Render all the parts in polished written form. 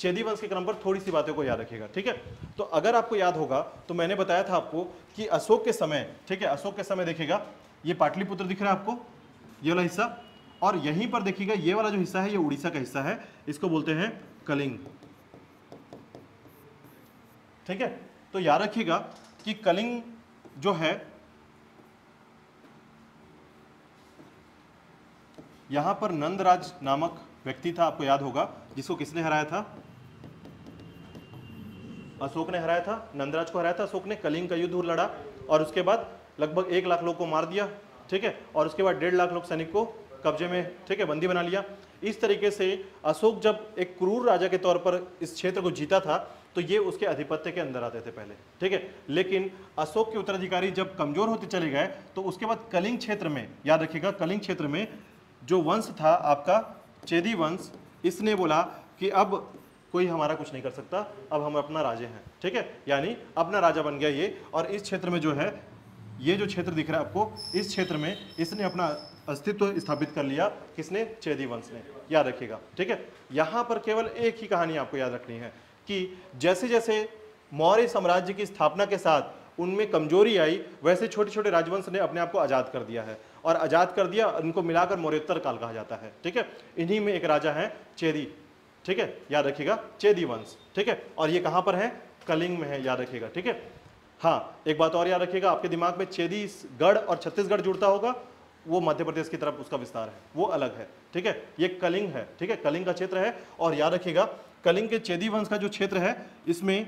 चेदी वंश के क्रम पर थोड़ी सी बातों को याद रखिएगा, ठीक है। तो अगर आपको याद होगा तो मैंने बताया था आपको कि अशोक के समय, ठीक है, अशोक के समय देखिएगा ये पाटलिपुत्र दिख रहा है आपको, ये वाला हिस्सा, और यहीं पर देखिएगा ये वाला जो हिस्सा है ये उड़ीसा का हिस्सा है, इसको बोलते हैं कलिंग, ठीक है। तो याद रखिएगा कि कलिंग जो है यहां पर नंदराज नामक व्यक्ति था, आपको याद होगा, जिसको किसने हराया था, अशोक ने हराया था, नंदराज को हराया था अशोक ने, कलिंग का युद्ध लड़ा और उसके बाद लगभग 1 लाख लोग को मार दिया, ठीक है, और उसके बाद 1.5 लाख लोग सैनिक को कब्जे में, ठीक है, बंदी बना लिया। इस तरीके से अशोक जब एक क्रूर राजा के तौर पर इस क्षेत्र को जीता था तो ये उसके अधिपत्य के अंदर आते थे पहले, ठीक है। लेकिन अशोक के उत्तराधिकारी जब कमजोर होते चले गए तो उसके बाद कलिंग क्षेत्र में, याद रखिएगा, कलिंग क्षेत्र में जो वंश था आपका चेदी वंश, इसने बोला कि अब कोई हमारा कुछ नहीं कर सकता, अब हम अपना राजा हैं, ठीक है, यानी अपना राजा बन गया ये। और इस क्षेत्र में जो है, ये जो क्षेत्र दिख रहा है आपको, इस क्षेत्र में इसने अपना अस्तित्व स्थापित कर लिया, किसने, चेदी वंश ने, याद रखिएगा, ठीक है। यहां पर केवल एक ही कहानी आपको याद रखनी है कि जैसे जैसे मौर्य साम्राज्य की स्थापना के साथ उनमें कमजोरी आई, वैसे छोटे छोटे राजवंश ने अपने आप को आजाद कर दिया है, और आजाद कर दिया, इनको मिलाकर मौर्योत्तर काल कहा जाता है, ठीक है। इन्हीं में एक राजा है चेदी, ठीक है, याद रखिएगा, चेदी वंश, ठीक है, और ये कहां पर है, कलिंग में है, याद रखिएगा, ठीक है। हाँ, एक बात और याद रखिएगा, आपके दिमाग में चेदीगढ़ और छत्तीसगढ़ जुड़ता होगा, वो मध्य प्रदेश की तरफ उसका विस्तार है, वो अलग है, ठीक है। ये कलिंग है, ठीक है, कलिंग का क्षेत्र है। और याद रखिएगा कलिंग के चेदी वंश का जो क्षेत्र है, इसमें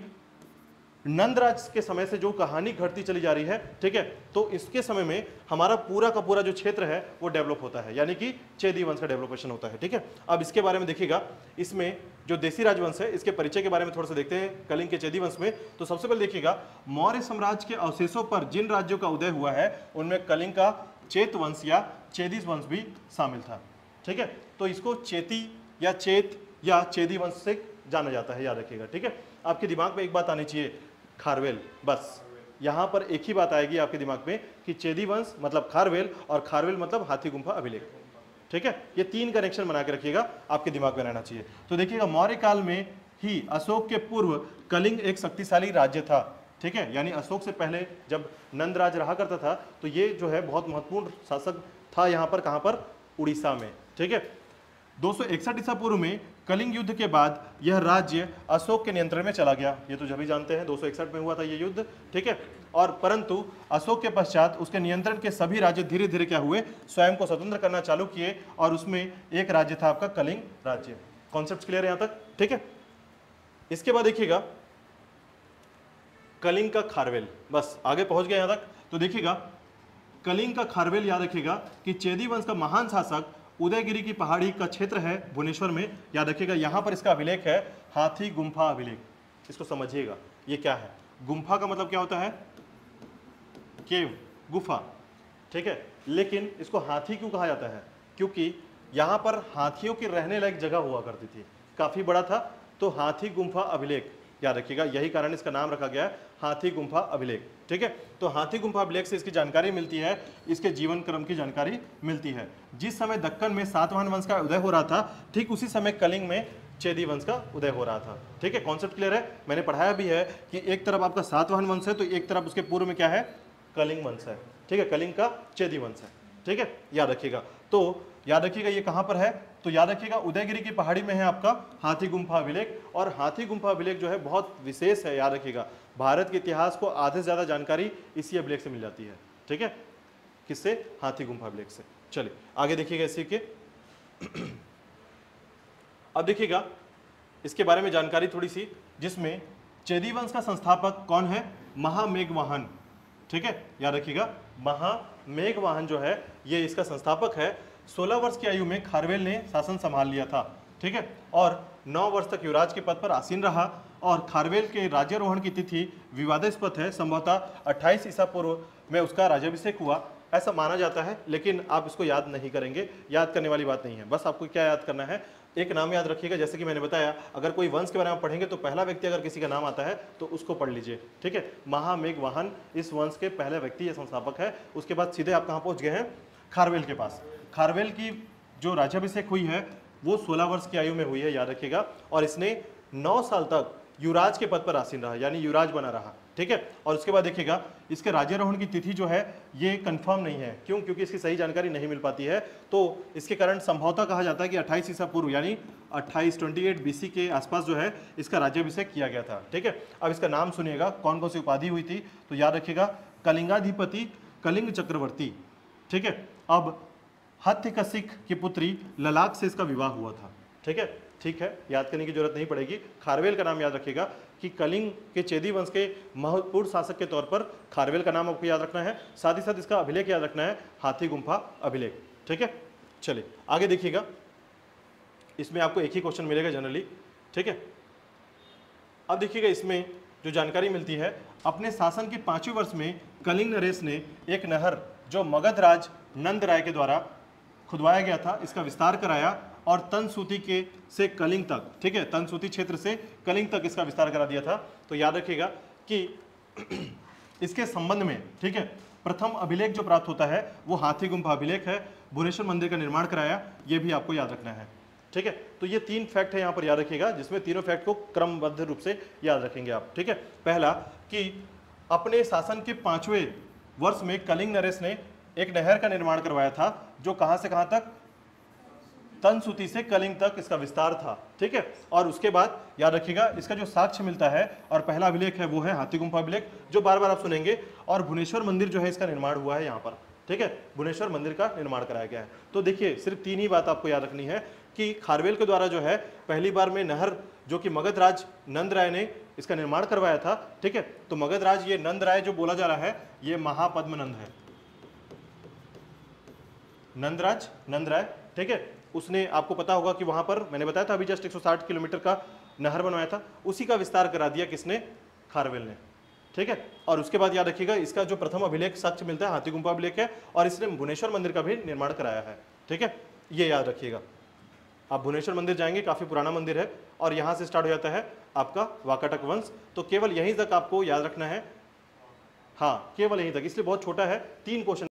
नंदराज के समय से जो कहानी घटती चली जा रही है, ठीक है, तो इसके समय में हमारा पूरा का पूरा जो क्षेत्र है वो डेवलप होता है, यानी कि चेदी वंश का डेवलपेशन होता है, ठीक है। अब इसके बारे में देखिएगा, इसमें जो देसी राजवंश है इसके परिचय के बारे में थोड़ा सा देखते हैं कलिंग के चेदी वंश में। तो सबसे पहले देखिएगा, मौर्य साम्राज्य के अवशेषों पर जिन राज्यों का उदय हुआ है उनमें कलिंग का चेत वंश या चेदी वंश भी शामिल था, ठीक है। तो इसको चेती या चेत या चेदी वंश से जाना जाता है, याद रखिएगा, ठीक है। आपके दिमाग में एक बात आनी चाहिए, खारवेल, बस यहां पर एक ही बात आएगी आपके दिमाग में कि चेदी वंश मतलब खारवेल, और खारवेल मतलब हाथी गुम्फा अभिलेख, ठीक है। ये 3 कनेक्शन बना के रखिएगा, आपके दिमाग में रहना चाहिए। तो देखिएगा, मौर्य काल में ही अशोक के पूर्व कलिंग एक शक्तिशाली राज्य था, ठीक है, यानी अशोक से पहले जब नंदराज रहा करता था तो ये जो है बहुत महत्वपूर्ण शासक था यहाँ पर, कहाँ पर, उड़ीसा में, ठीक है। 261 ईसा पूर्व में कलिंग युद्ध के बाद यह राज्य अशोक के नियंत्रण में चला गया, ये तो सभी जानते हैं, 261 में हुआ था ये युद्ध, ठीक है। और परंतु अशोक के पश्चात उसके नियंत्रण के सभी राज्य धीरे धीरे क्या हुए, स्वयं को स्वतंत्र करना चालू किए, और उसमें एक राज्य था आपका कलिंग राज्य। कॉन्सेप्ट क्लियर है यहाँ तक, ठीक है। इसके बाद देखिएगा कलिंग का खारवेल, बस आगे पहुंच गए यहाँ तक। तो देखिएगा कलिंग का खारवेल, याद रखिएगा कि चेदी वंश का महान शासक उदयगिरी की पहाड़ी का क्षेत्र है भुवनेश्वर में, याद रखिएगा, यहां पर इसका अभिलेख है हाथी गुम्फा अभिलेख। इसको समझिएगा, ये क्या है, गुम्फा का मतलब क्या होता है, केव, गुफा, ठीक है। लेकिन इसको हाथी क्यों कहा जाता है, क्योंकि यहां पर हाथियों की रहने लायक जगह हुआ करती थी, काफी बड़ा था, तो हाथी गुम्फा अभिलेख, याद रखिएगा, यही कारण इसका नाम रखा गया है हाथी गुम्फा अभिलेख, ठीक है। तो हाथी गुम्फा अभिलेख से इसकी जानकारी मिलती है, इसके जीवन क्रम की जानकारी मिलती है। जिस समय दक्कन में सातवाहन वंश का उदय हो रहा था, ठीक उसी समय कलिंग में चेदी वंश का उदय हो रहा था, ठीक है। कॉन्सेप्ट क्लियर है, मैंने पढ़ाया भी है कि एक तरफ आपका सातवाहन वंश है तो एक तरफ उसके पूर्व में क्या है, कलिंग वंश है, ठीक है, कलिंग का चेदी वंश है, ठीक है, याद रखिएगा। तो याद रखिएगा ये कहां पर है, तो याद रखिएगा उदयगिरी की पहाड़ी में है आपका हाथी गुम्फा अभिलेख, और हाथी गुम्फा अभिलेख जो है बहुत विशेष है, याद रखिएगा, भारत के इतिहास को आधे से ज्यादा जानकारी इसी अभिलेख से मिल जाती है, ठीक है, किससे, हाथी गुम्फा अभिलेख से। चलिए आगे देखिएगा इसी के अब देखिएगा इसके बारे में जानकारी थोड़ी सी, जिसमें चेदी वंश का संस्थापक कौन है, महामेघवाहन, ठीक है, याद रखिएगा, महामेघवाहन जो है ये इसका संस्थापक है। 16 वर्ष की आयु में खारवेल ने शासन संभाल लिया था, ठीक है, और 9 वर्ष तक युवराज के पद पर आसीन रहा, और खारवेल के राज्यारोहण की तिथि विवादास्पद है, संभवतः 28 ईसा पूर्व में उसका राज्याभिषेक हुआ, ऐसा माना जाता है, लेकिन आप इसको याद नहीं करेंगे, याद करने वाली बात नहीं है। बस आपको क्या याद करना है, एक नाम याद रखिएगा, जैसे कि मैंने बताया, अगर कोई वंश के बारे में पढ़ेंगे तो पहला व्यक्ति अगर किसी का नाम आता है तो उसको पढ़ लीजिए, ठीक है। महामेघवाहन इस वंश के पहले व्यक्ति या संस्थापक है। उसके बाद सीधे आप कहाँ पहुँच गए हैं, खारवेल के पास। खारवेल की जो राज्याभिषेक हुई है वो 16 वर्ष की आयु में हुई है, याद रखिएगा, और इसने 9 साल तक युवराज के पद पर आसीन रहा, यानी युवराज बना रहा, ठीक है। और उसके बाद देखिएगा इसके राज्यारोहण की तिथि जो है ये कंफर्म नहीं है, क्यों? क्योंकि इसकी सही जानकारी नहीं मिल पाती है, तो इसके कारण संभवतः कहा जाता है कि 28 ईसा पूर्व यानी 28 BC के आसपास जो है इसका राज्याभिषेक किया गया था, ठीक है। अब इसका नाम सुनिएगा, कौन कौन सी उपाधि हुई थी, तो याद रखिएगा कलिंगाधिपति कलिंग चक्रवर्ती, ठीक है। अब हत्यकसिक की पुत्री ललाट से इसका विवाह हुआ था, ठीक है। ठीक है, याद करने की जरूरत नहीं पड़ेगी। खारवेल का नाम याद रखिएगा कि कलिंग के चेदी वंश के महत्वपूर्ण शासक के तौर पर खारवेल का नाम आपको याद रखना है। साथ ही साथ इसका अभिलेख याद रखना है, हाथी गुम्फा अभिलेख, ठीक है। चलिए आगे देखिएगा, इसमें आपको एक ही क्वेश्चन मिलेगा जनरली, ठीक है। अब देखिएगा इसमें जो जानकारी मिलती है, अपने शासन के 5वें वर्ष में कलिंग नरेश ने एक नहर जो मगध राज नंद राय के द्वारा खुदवाया गया था इसका विस्तार कराया और तनसूती के से कलिंग तक, ठीक है, तनसूती क्षेत्र से कलिंग तक इसका विस्तार करा दिया था। तो याद रखिएगा कि इसके संबंध में, ठीक है, प्रथम अभिलेख जो प्राप्त होता है वो हाथी गुम्फा अभिलेख है। भुवनेश्वर मंदिर का निर्माण कराया, ये भी आपको याद रखना है, ठीक है। तो ये 3 फैक्ट है यहाँ पर याद रखिएगा, जिसमें तीनों फैक्ट को क्रमबद्ध रूप से याद रखेंगे आप, ठीक है। पहला कि अपने शासन के 5वें वर्ष में कलिंग नरेश ने एक नहर का निर्माण करवाया था, जो कहां से कहां तक, तनसूती से कलिंग तक इसका विस्तार था, ठीक है। और उसके बाद याद रखिएगा इसका जो साक्ष्य मिलता है और पहला अभिलेख है वो है हाथी गुम्फा अभिलेख, जो बार बार आप सुनेंगे। और भुवनेश्वर मंदिर जो है इसका निर्माण हुआ है यहाँ पर, ठीक है, भुवनेश्वर मंदिर का निर्माण कराया गया है। तो देखिए सिर्फ 3 ही बात आपको याद रखनी है कि खारवेल के द्वारा जो है पहली बार में नहर जो कि मगध राज नंद राय ने इसका निर्माण करवाया था, ठीक है। तो मगध राज ये नंद राय जो बोला जा रहा है ये महापद्मनंद है, नंदराज नंद राय, ठीक है। उसने, आपको पता होगा कि वहां पर मैंने बताया था अभी जस्ट 160 किलोमीटर का नहर बनवाया था, उसी का विस्तार करा दिया किसने, खारवेल ने, ठीक है। और उसके बाद याद रखिएगा इसका जो प्रथम अभिलेख साक्ष्य मिलता है हाथी गुम्फा अभिलेख है, और इसने भुवनेश्वर मंदिर का भी निर्माण कराया है, ठीक है। ये याद रखिएगा, आप भुवनेश्वर मंदिर जाएंगे, काफी पुराना मंदिर है और यहाँ से स्टार्ट हो जाता है आपका वाकाटक वंश। तो केवल यहीं तक आपको याद रखना है, हाँ केवल यहीं तक, इसलिए बहुत छोटा है, 3 क्वेश्चन